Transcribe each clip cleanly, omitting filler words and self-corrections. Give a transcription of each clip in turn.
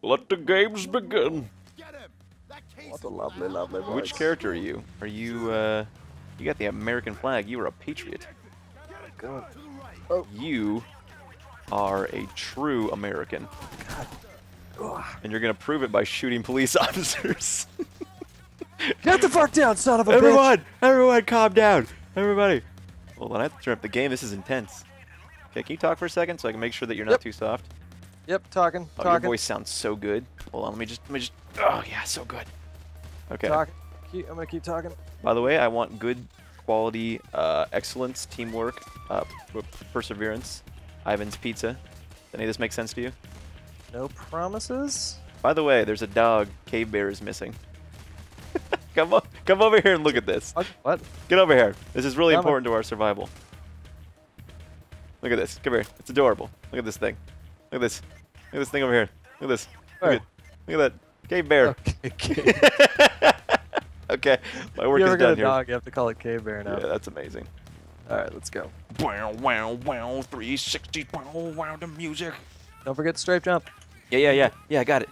Let the games begin. What a lovely, lovely voice. Which character are you? Are you, you got the American flag. You are a patriot. God. Oh. You are a true American. God. Ugh. And you're gonna prove it by shooting police officers. Get the fuck down, son of a Everyone! bitch! Everyone calm down! Everybody! Hold on, I have to turn up the game. This is intense. Okay, can you talk for a second so I can make sure that you're not too soft? Yep, talking. Oh, your voice sounds so good. Hold on, let me just, oh yeah, so good. Okay. I'm gonna keep talking. By the way, I want good quality, excellence, teamwork, perseverance. Ivan's Pizza. Does any of this make sense to you? No promises? By the way, there's a dog. Cave Bear is missing. Come over here and look at this. What? Get over here. This is really important to our survival. Look at this. Come here. It's adorable. Look at this thing. Look at this. Look at this thing over here. Look at this. Look at that. Cave Bear. Okay. Okay. My work you is ever done get a here. dog, you have to call it Cave Bear now. Yeah, that's amazing. Alright, let's go. Wow, wow, wow, 360, wow, wow, the music. Don't forget to strafe jump. Yeah, I got it.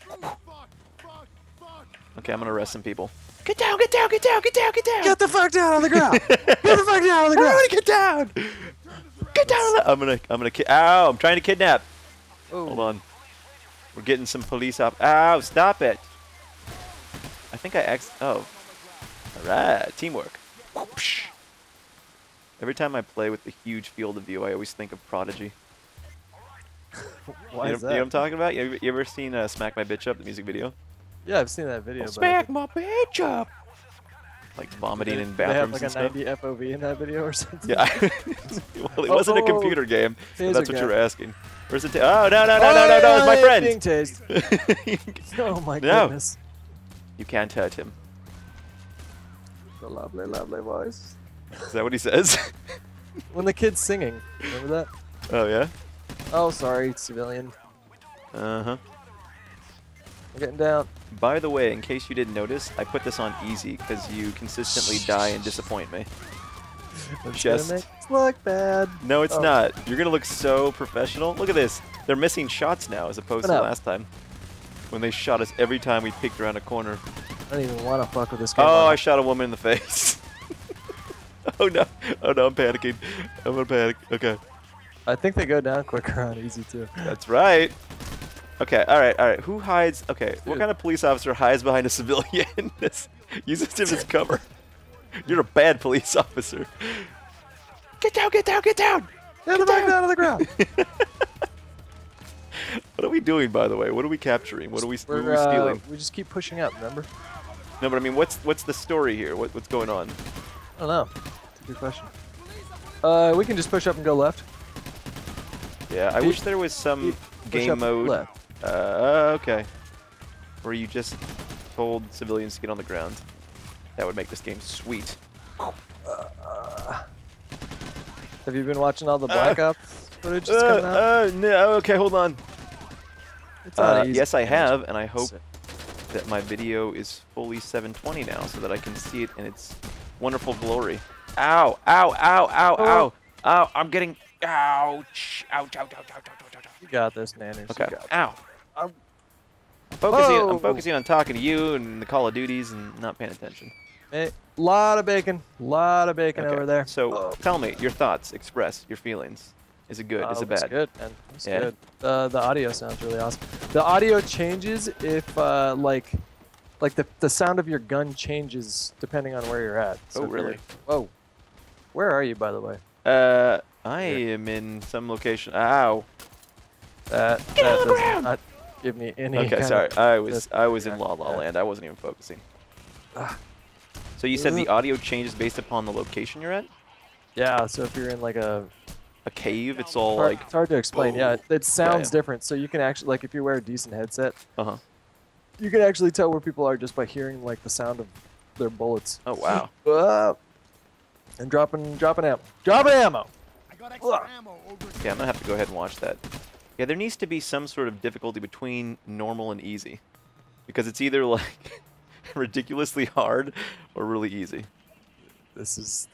Okay, I'm gonna arrest some people. Get down, get down, get down, get down, get down! Get the fuck down on the ground! Get the fuck down on the ground! I wanna get down! Get down on the... I'm gonna ow, I'm trying to kidnap. Ooh. Hold on. We're getting some police up. Ow, stop it. I think oh. Alright, teamwork. Whoopsh. Every time I play with the huge field of view, I always think of Prodigy. Why is that? You know what I'm talking about? You ever seen Smack My Bitch Up, the music video? Yeah, I've seen that video. Smack my bitch up! Like vomiting in bathrooms they have like a 90 FOV in that video or something? Yeah. Well, it wasn't a computer game, but that's what you were asking. Where's the Oh, no, it's my friend! Being tased. Oh my No. goodness. You can't hurt him. The lovely, lovely voice. Is that what he says? When the kid's singing. Remember that? Oh, yeah? Oh, sorry, civilian. Uh-huh. I'm getting down. By the way, in case you didn't notice, I put this on easy because you consistently die and disappoint me. Just gonna make it look bad. No, it's not. You're gonna look so professional. Look at this. They're missing shots now as opposed to last time, when they shot us every time we peeked around a corner. I don't even want to fuck with this guy. Oh, I shot a woman in the face. Oh no! Oh no! I'm panicking. I'm gonna panic. Okay. I think they go down quicker on easy too. That's right. Okay, alright. Who hides? Okay, what kind of police officer hides behind a civilian? Uses him as cover. You're a bad police officer. Get down, get down, get down! Get the back down on the ground! What are we doing, by the way? What are we capturing? What are we stealing? We just keep pushing up, remember? No, but I mean, what's the story here? What's going on? I don't know. That's a good question. We can just push up and go left. Yeah, I wish there was some game mode. Left. Okay. Where you just told civilians to get on the ground. That would make this game sweet. Have you been watching all the Black Ops footage that's coming out? No, okay, hold on. It's not easy. Yes, I have, and I hope that my video is fully 720 now so that I can see it in its wonderful glory. Ow, ow, ow, ow, ow. Ow, I'm getting... Ouch. Ouch, ouch, ouch, ouch, ouch, ouch, ouch. You got this, Nanners. Okay, ow. I'm I'm focusing on talking to you and the Call of Duties and not paying attention. Lot of bacon over there. So tell me your thoughts. Express your feelings. Is it good? Is it bad? It's good, man. It's good. The audio sounds really awesome. The audio changes if like the sound of your gun changes depending on where you're at. So really? Whoa. Where are you, by the way? I am in some location. Ow. That Get on the does ground! not give me any. Okay, kind sorry. of I was in La La Land. I wasn't even focusing. So you said the audio changes based upon the location you're at? Yeah. So if you're in like a cave, it's all hard, like... It's hard to explain. Yeah, it sounds different. So you can actually, like, if you wear a decent headset, you can actually tell where people are just by hearing like the sound of their bullets. Oh wow. And dropping ammo. Dropping ammo. I got extra ammo over here. Yeah, I'm gonna have to go ahead and watch that. Yeah, there needs to be some sort of difficulty between normal and easy, because it's either like ridiculously hard or really easy. This is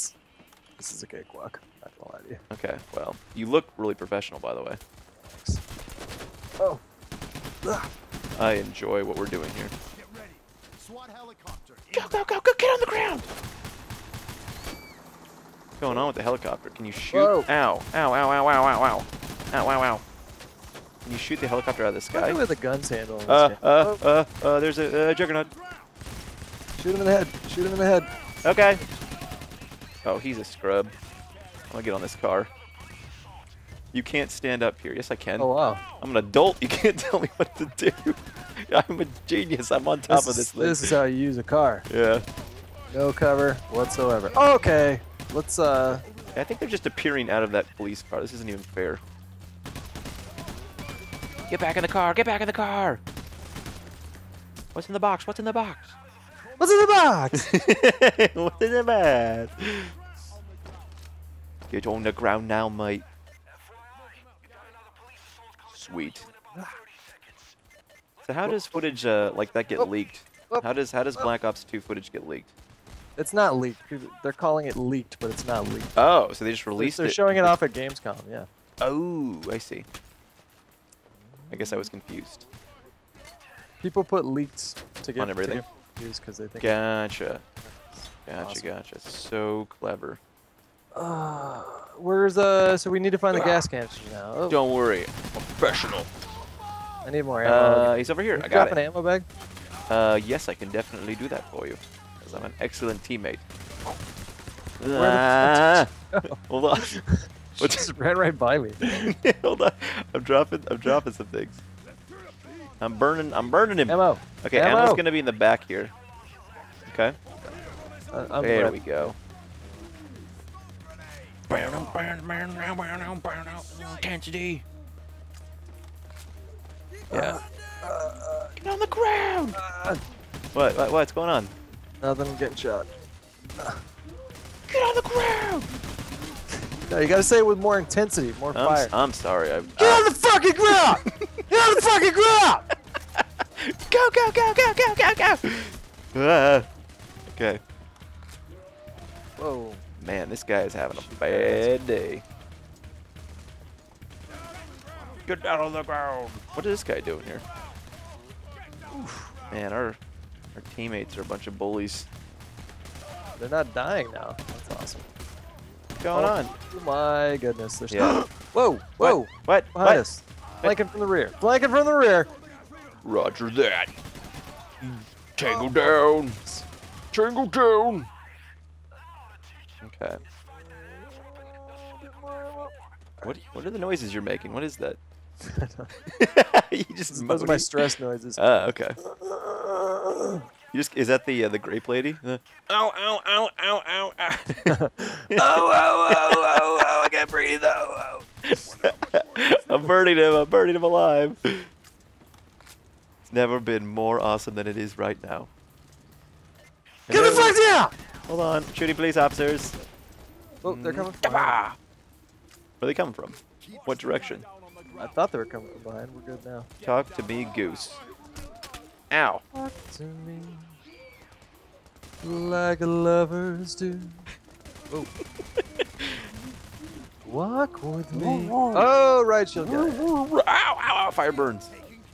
a cakewalk. Not gonna lie to you. Okay, well, you look really professional, by the way. Thanks. Oh. I enjoy what we're doing here. Get ready. SWAT helicopter. Go, go, go, go, get on the ground! What's going on with the helicopter? Can you shoot? Whoa. Ow, ow, ow, ow, ow, ow, ow. Ow, ow, ow. Can you shoot the helicopter out of the Look sky? at where the guns handle. in this game. There's a juggernaut. Shoot him in the head. Shoot him in the head. Okay. Oh, he's a scrub. I'm gonna get on this car. You can't stand up here. Yes, I can. Oh wow. I'm an adult. You can't tell me what to do. I'm a genius. I'm on top of this thing. This is how you use a car. Yeah. No cover whatsoever. Okay. Let's I think they're just appearing out of that police car. This isn't even fair. Get back in the car. Get back in the car. What's in the box? What's in the box? What's in the box? What's in the box? Get on the ground now, mate. Sweet. So how does footage like that get leaked? How does Black Ops 2 footage get leaked? It's not leaked. They're calling it leaked, but it's not leaked. Oh, so they just released it. They're showing it off at Gamescom. Yeah. Oh, I see. I guess I was confused. People put leaked to get On everything? confused because they think. Gotcha. Gotcha, Awesome. gotcha. So clever. Where's so we need to find the gas canister now. Oh, Don't worry. Professional. I need more ammo. He's over here. Can I you got drop an it. ammo bag? Yes, I can definitely do that for you. Because I'm an excellent teammate. Where Hold on. What's Just ran right by me. Hold on. I'm dropping some things. I'm burning him. Ammo. Okay, Ammo. ammo's gonna be in the back here. Okay. I'm There ready. we go. Intensity. Yeah. Get on the ground. What's going on? Nothing. I'm getting shot. Get on the ground. No, you gotta say it with more intensity, more fire. I'm sorry. Get on the fucking ground! Get on the fucking ground! Go, go, go, go, go, go, go! Okay. Whoa. Man, this guy is having a bad day. Get down on the ground! What is this guy doing here? Man, our teammates are a bunch of bullies. They're not dying now. That's awesome. What's going on? Oh my goodness. There's Yeah. Whoa, whoa. What? Behind us. Flanking from the rear. Flanking from the rear. Roger that. Tango down. Tango down. Okay. What are the noises you're making? What is that? You just Those are my moaning? stress noises. Okay. You just is that the grape lady? Ow, ow, ow, ow, ow, ow. Oh, oh, oh, oh, oh, I can't breathe. Oh, oh. I'm burning him alive. It's never been more awesome than it is right now. Get the fuck down! Hold on, shooting police officers. Oh, they're coming from Where behind. are they coming from? What direction? I thought they were coming from behind. We're good now. Talk to me, goose. Ow. Talk to me like lovers do. Oh. Walk with me. Oh, right shield guy. Ow, ow, ow, fire burns.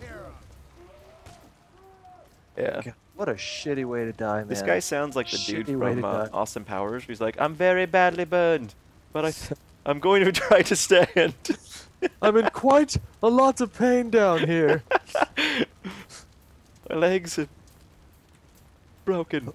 Yeah. God, what a shitty way to die, man. This guy sounds like the dude Shitty way from to die. Austin Powers. He's like, I'm very badly burned, but I'm going to try to stand. I'm in quite a lot of pain down here. My legs are broken.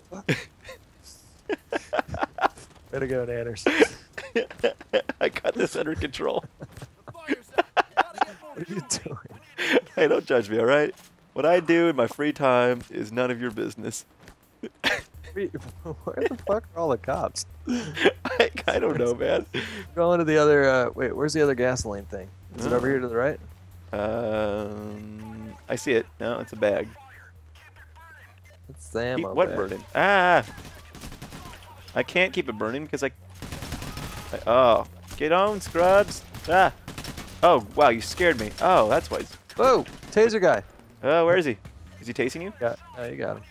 Way to go, Nanners. I got this under control. What are you doing? Hey, don't judge me, all right? What I do in my free time is none of your business. Where the fuck are all the cops? I don't know, man. Going to the other, wait, where's the other gasoline thing? Is it over here to the right? I see it. No, it's a bag. It's the ammo What bag. burning? Ah! I can't keep it burning because oh, get on, scrubs! Ah! Oh, wow, you scared me. Oh, that's why. Whoa! Taser guy. Oh, where is he? Is he tasing you? Oh, you got him.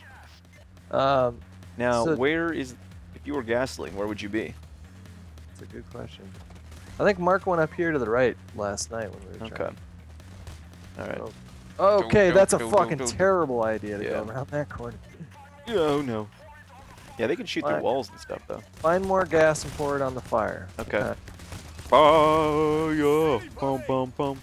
Now, So- where is? If you were gasoline, where would you be? That's a good question. I think Mark went up here to the right last night when we were Okay. trying. All right. Oh, Okay, Don't, that's a don't, fucking don't. terrible idea to Yeah. go around that corner. Oh no. Yeah, they can shoot through Fine. walls and stuff though. Find more gas and pour it on the fire. Okay. Fire! Boom, boom, boom.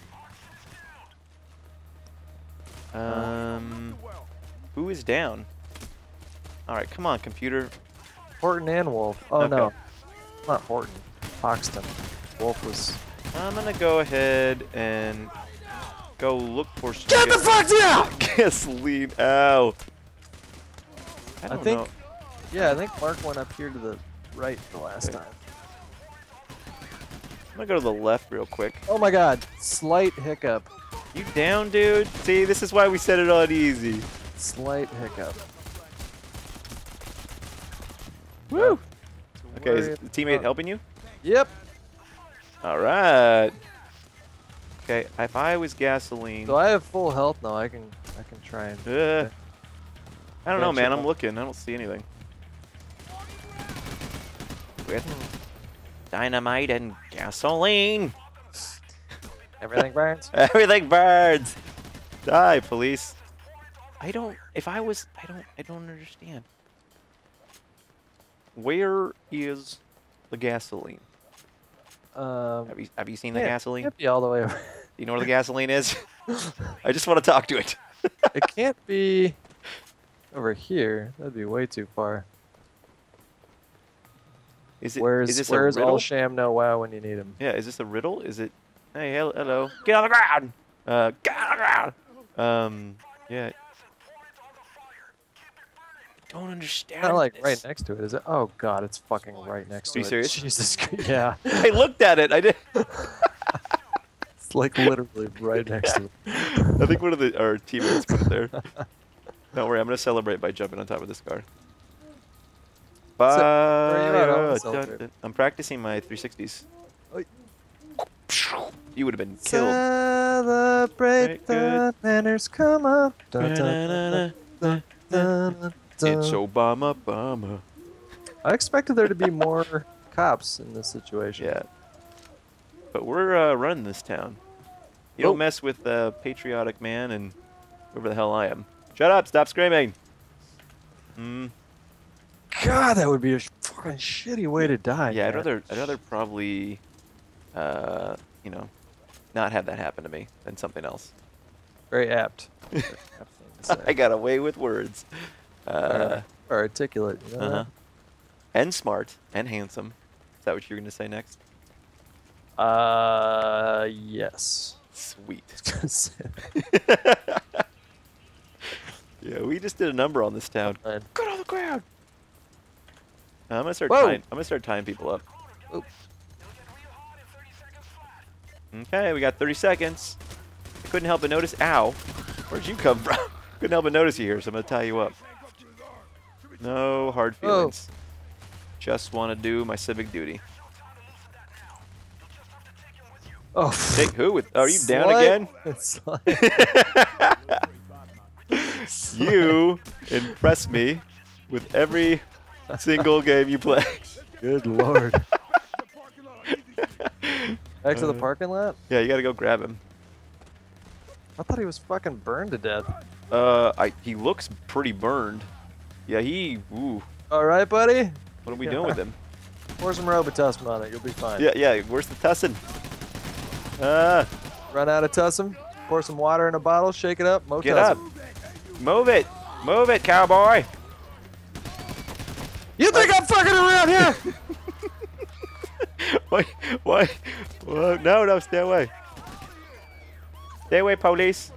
Who is down? All right, come on, computer. Horton and Wolf. Oh Okay. no, not Horton. Hoxton. Wolf was. I'm gonna go ahead and go look for some Get the fuck down! gasoline. Ow. I don't think- know. Yeah, I think Mark went up here to the right the last time. I'm gonna go to the left real quick. Oh my god, slight hiccup. You down, dude? See, this is why we set it on easy. Slight hiccup. Woo! Okay, is Worry the teammate about- helping you? Yep. All right. Okay, if I was gasoline, So I have full health now. I can try and. I don't know, Bench man. it I'm up. looking. I don't see anything. With dynamite and gasoline, Everything burns. everything burns. Die, police. I don't. If I was, I don't understand. Where is the gasoline? Have you seen the yeah, gasoline? Can't be all the way over. Do you know where the gasoline is? I just want to talk to it. It can't be over here. That'd be way too far. Is it? Where's is this where's a riddle? all sham no wow when you need him? Yeah, is this a riddle? Is it? Hey, hello. Get on the ground. Get on the ground. Yeah. Don't understand. Not like this. right next to it, is it? Oh god, it's fucking right next to Are it. you serious? Jesus Christ. Yeah. I looked at it. I did. It's like literally right next to it. I think one of our teammates put it there. Don't worry, I'm gonna celebrate by jumping on top of this car. where are you at? I wanna celebrate. I'm practicing my 360s. Oi. You would have been killed. Celebrate Right, the manners come up. Dun, dun, dun, dun, It's dun. Obama. I expected there to be more cops in this situation. Yeah. But we're running this town. You don't Oh. mess with a patriotic man and whoever the hell I am. Shut up! Stop screaming! God, that would be a fucking shitty way to die. Yeah, I'd man. rather probably, you know, not have that happen to me than something else. Very apt. Very apt thing to say. I got away with words. Or articulate. You know Uh-huh. And smart and handsome. Is that what you're gonna say next? that? Yes. Sweet. Man. Yeah, we just did a number on this town. Get on the ground. I'm gonna start Whoa. tying. I'm gonna start tying people up. Oop. Okay, we got 30 seconds. I couldn't help but notice. Ow! Where'd you come from? Couldn't help but notice you here, so I'm gonna tie you up. No hard Whoa. feelings. Just want to do my civic duty. Oh. Take who? With? Are you down Slight- again? It's like, You impress me with every single game you play. good lord. Back to the parking lot? Yeah, you gotta go grab him. I thought he was fucking burned to death. He looks pretty burned. Yeah, ooh. All right, buddy. What are we doing with him? Pour some Robitussin on it. You'll be fine. Yeah, where's the tussin? Run out of Tussin. Pour some water in a bottle. Shake it up. Mo Get Tussin. up. Move it, cowboy. You think I'm fucking around here? Why? Whoa, no, stay away. Stay away, police.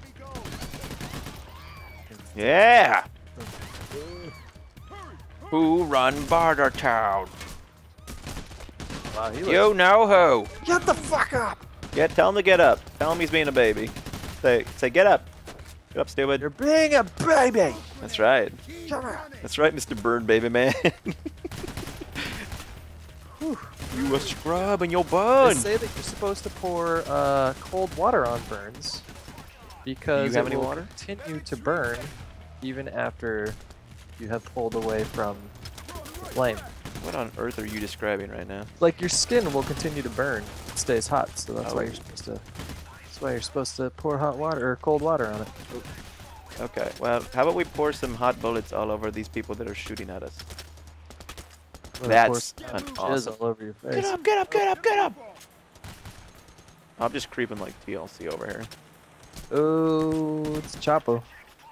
Yeah. Who run Bartertown? Wow, he You know who. Get the fuck up. Yeah, tell him to get up. Tell him he's being a baby. Say, get up. Get up, stupid. You're being a baby. That's right. That's right, Mr. Burn Baby Man. You a scrub and you'll They burn. say that you're supposed to pour cold water on burns because Do you have it any will water? continue to burn even after you have pulled away from the flame. What on earth are you describing right now? Like your skin will continue to burn. It stays hot, so that's why Oh. you're supposed to why you're supposed to pour hot water or cold water on it. Okay, well, how about we pour some hot bullets all over these people that are shooting at us? Or That's pour an jizz awesome. all over your face. Get up, get up, get up, get up! I'm just creeping like TLC over here. Oh, it's Chapo.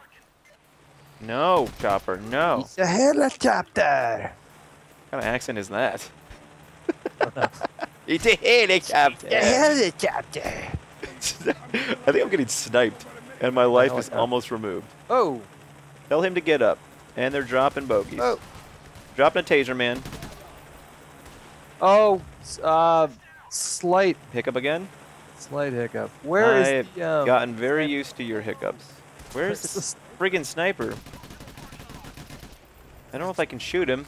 No, Chopper, no. It's a helicopter. What kind of accent is that? It's a helicopter. Helicopter. I think I'm getting sniped, and my life is almost removed. Oh. Tell him to get up, and they're dropping bogeys. Oh. Dropping a taser, man. Oh. Slight Hiccup again? hiccup. Where is I've the gotten very used to your hiccups. Where's this friggin' sniper? I don't know if I can shoot him.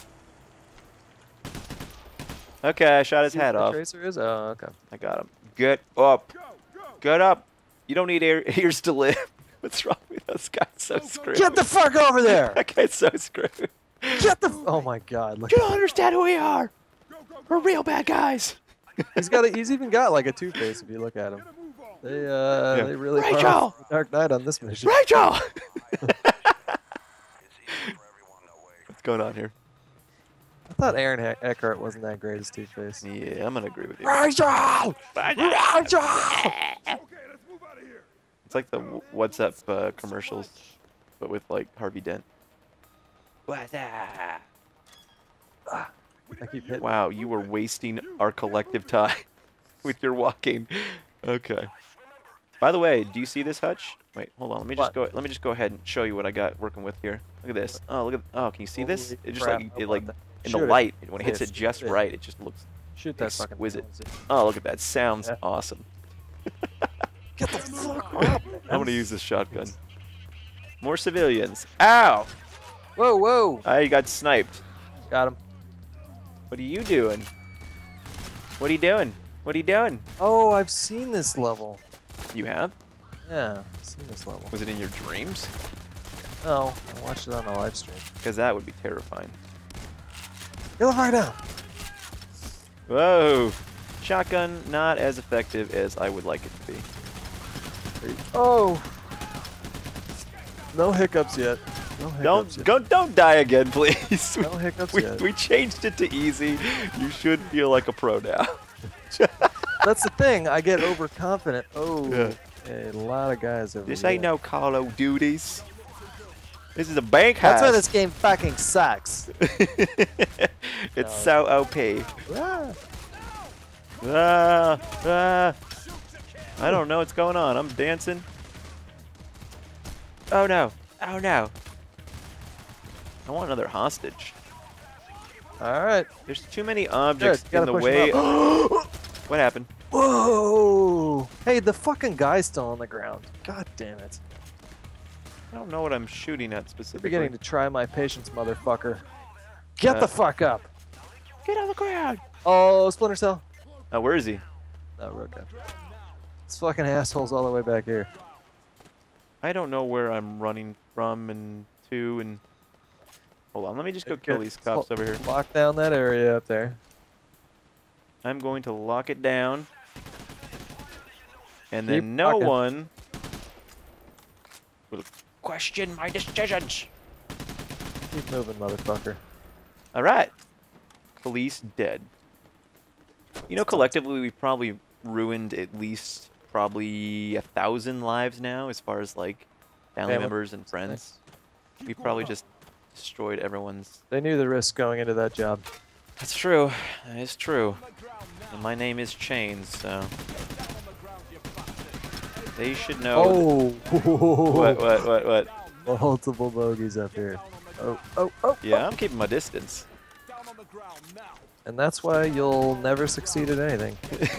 Okay, I shot his hat off. Tracer is? Oh, okay. I got him. Get up. Get up. You don't need ears to live. What's wrong with us guys? So screwed. Get the fuck over there! That guy's so screwed. Get the. Oh my God! Look. You don't understand who we are. We're real bad guys. He's even got like a two-face if you look at him. They really Rachel! brought out the Dark Knight on this mission. Rachel! What's going on here? I thought Aaron Eckhart wasn't that great as Two-Face. Yeah, I'm gonna agree with you. Rachel! Rachel! It's like the What's Up commercials, but with like Harvey Dent. What's up? I keep hitting. Wow, you were wasting our collective time with your walking. Okay. By the way, do you see this hutch? Wait, hold on. Let me just go ahead and show you what I got working with here. Look at this. Oh, look at. Oh, can you see this? Holy It just crap, like I it want like that. in Shoot the it. light when it hits Yes, it just yes. right, it just looks Shoot that fucking exquisite. thing. Oh, look at that. Sounds Yeah. awesome. Get the fuck up! I'm gonna use this shotgun. More civilians. Ow! Whoa, whoa! I got sniped. Got him. What are you doing? What are you doing? What are you doing? Oh, I've seen this level. You have? Yeah, I've seen this level. Was it in your dreams? No, I watched it on a live stream. Because that would be terrifying. Get the fuck down! Whoa! Shotgun not as effective as I would like it to be. Oh! No hiccups yet. No hiccups yet. Don't die again, please. No hiccups yet. We changed it to easy. You should feel like a pro now. That's the thing. I get overconfident. Oh, Yeah. a lot of guys over This here. ain't no Call of Duties. This is a bank heist. That's why this game fucking sucks. It's so OP. Ah. I don't know what's going on. I'm dancing. Oh no. Oh no. I want another hostage. All right. There's too many objects Good, in gotta the push 'em way. up. What happened? Whoa! Hey, the fucking guy's still on the ground. God damn it. I don't know what I'm shooting at You're specifically. beginning to try my patience, motherfucker. Get the fuck up! Get on the ground. Oh, Splinter Cell. Oh, where is he? Oh, okay. This fucking asshole's all the way back here. I don't know where I'm running from and to and. Hold on, let me just go kill these cops over here. Lock down that area up there. I'm going to lock it down. And Keep then no locking. one will question my decisions. Keep moving, motherfucker. Alright. Police dead. You know, collectively, we've probably ruined at least probably 1,000 lives now, as far as like family members and friends. We probably just destroyed everyone's. They knew the risk going into that job. That's true. That is true. And my name is Chains, so they should know. Oh! What? Multiple bogeys up here. Oh! Yeah, I'm keeping my distance. And that's why you'll never succeed at anything.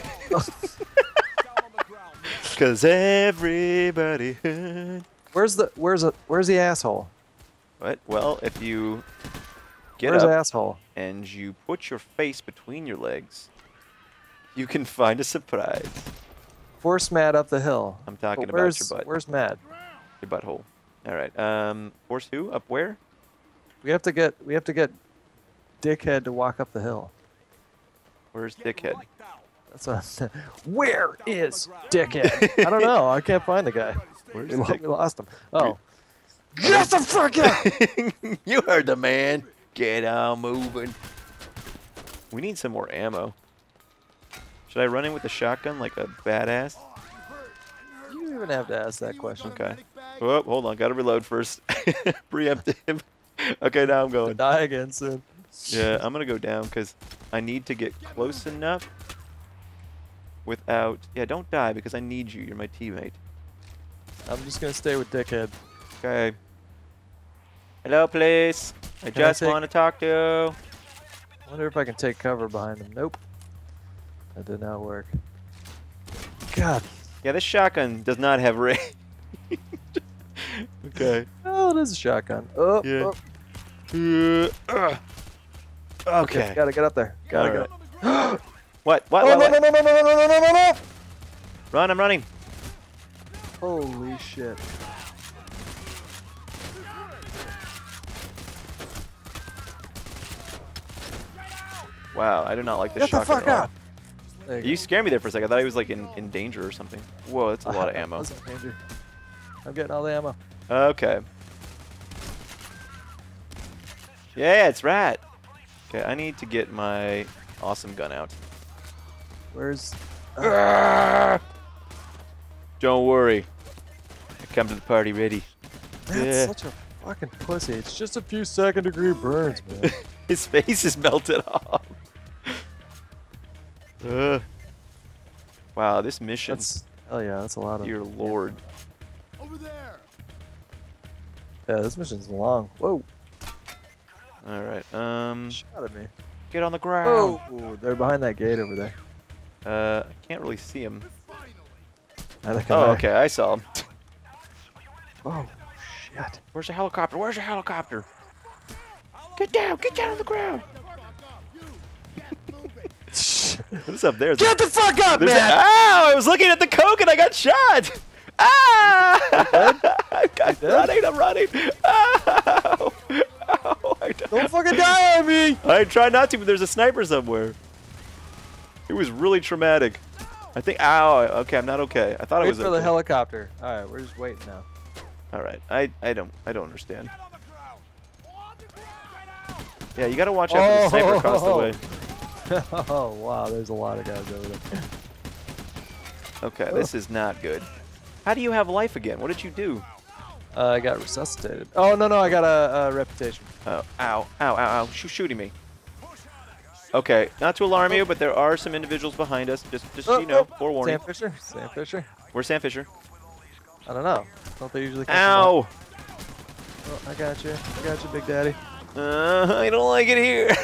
Cause everybody heard. Where's the asshole? What? Well, if you get Where's up the asshole? and you put your face between your legs, you can find a surprise. Force Matt up the hill. I'm talking But about your butt. Where's Matt? Your butthole. All right. Force who? Up where? We have to get Dickhead to walk up the hill. Where's Dickhead? That's what Where is Dickhead? I don't know. I can't find the guy. Where's We Dick? lost him. Oh. Get the fuck out! You heard the man. Get on moving. We need some more ammo. Should I run in with the shotgun like a badass? You don't even have to ask that question. Okay. Oh, hold on. Gotta reload first. Preemptive. Okay, now I'm going. Die again soon. Yeah, I'm gonna go down because I need to get close enough without... Yeah, don't die because I need you. You're my teammate. I'm just gonna stay with Dickhead. Okay. Hello, please. I Can I just take- want to talk to you. Wonder if I can take cover behind him. Nope. That did not work. God. Yeah, this shotgun does not have range. Okay. Oh, it is a shotgun. Oh, Yeah. oh. Okay. Gotta get up there. Gotta All get right. up. What? Oh, no, What? no, no, no, no, no, no, no, no, no! Run, I'm running. Holy shit. Wow, I do not like this Get the shotgun fuck at all. up! There You scared me there for a second. I thought he was like in danger or something. Whoa, that's a lot of I ammo. was in danger. I'm getting all the ammo. Okay. Yeah, it's Rat. Okay, I need to get my awesome gun out. Where's... Don't worry. I come to the party ready. That's Yeah. such a fucking pussy. It's just a few second-degree burns, man. His face is melted off. Wow, this mission, That's... Oh yeah, that's a lot of... dear lord. Over there. Yeah, this mission's long. Whoa. All right, Shot at me. get on the ground. Oh, they're behind that gate over there. I can't really see him. I think Oh, okay, I saw him. Oh, shit. Where's the helicopter? Where's the helicopter? Get down on the ground. What's up there? Get the fuck up, There's man! Ow! I was looking at the coke and I got shot! Ah! I'm running! Ow! Ow! Don't fucking die on me! I try not to, but there's a sniper somewhere. It was really traumatic. I think, ow, okay, I'm not okay. I thought I Wait was for okay. the helicopter. Alright, we're just waiting now. Alright, I don't understand. Yeah, you gotta watch out for the sniper across the way. Oh, wow, there's a lot of guys over there. Okay, this is not good. How do you have life again? What did you do? I got resuscitated. Oh, no, I got a reputation. Oh, ow, ow, ow, ow. Shooting me. Okay, not to alarm you, but there are some individuals behind us. Just so you know, forewarning. Sam Fisher? Sam Fisher? Where's Sam Fisher? I don't know. Don't they usually come from Ow! Oh, I got you. I got you, Big Daddy. I don't like it here.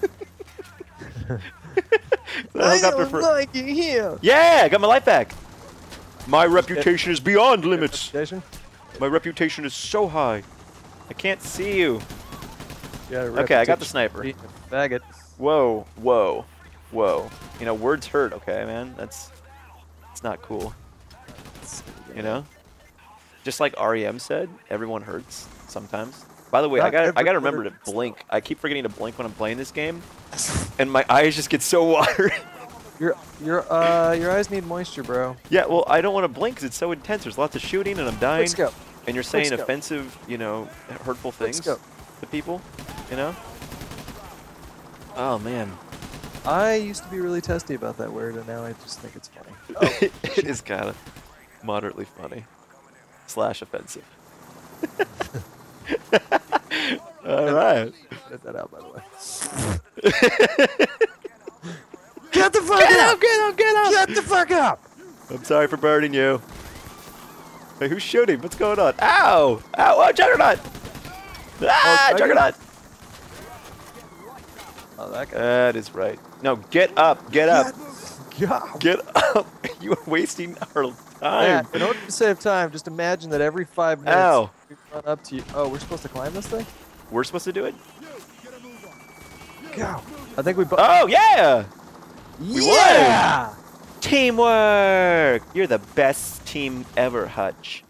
The helicopter for- like you here. Yeah, I got my life back. My reputation is beyond limits. Reputation? My reputation is so high. I can't see you. You got a Okay, I got the reputation sniper. for being a faggot. Whoa, whoa, whoa. You know, words hurt, okay, man? It's not cool. You know? Just like REM said, everyone hurts sometimes. By the way, I Not gotta remember to everyone blink. I keep forgetting to blink when I'm playing this game, and my eyes just get so watery. Your eyes need moisture, bro. Yeah, well, I don't want to blink because it's so intense. There's lots of shooting, and I'm dying. Quickscope. And you're saying Quickscope. offensive, you know, hurtful things Quickscope. to people, you know? Oh man, I used to be really testy about that word, and now I just think it's funny. it is kind of moderately funny / offensive. All right. Edit that out, by the way. Get the fuck up! Get up! Get the fuck up! I'm sorry for burning you. Hey, who's shooting? What's going on? Ow! Ow! Oh, Juggernaut! Ah, Oh, Juggernaut! Oh, that guy. That is right. No, get up! Get up! God. Get up! You are wasting our Yeah, time. in order to save time, just imagine that every 5 minutes Ow. we run up to you. Oh, we're supposed to climb this thing? We're supposed to do it? Go. I think we both. Oh, yeah! Yeah! Teamwork! You're the best team ever, Hutch.